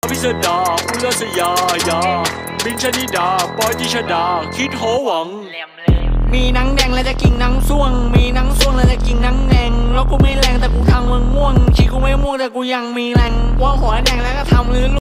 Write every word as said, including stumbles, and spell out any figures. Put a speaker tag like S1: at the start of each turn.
S1: พิสดารอุลสยายาบินชนิดาปอยติชดาคิดโหวังมีหนังแดงแล้วจะกินหนังส่วงมีหนังส่วงแล้วจะกินหนังแดงแล้วกูไม่แรงแต่กูทำมึงม่วงขี้กูไม่ม่วงแต่กูยังมีแรงว่าหัวแดงแล้วก็ทำหรือ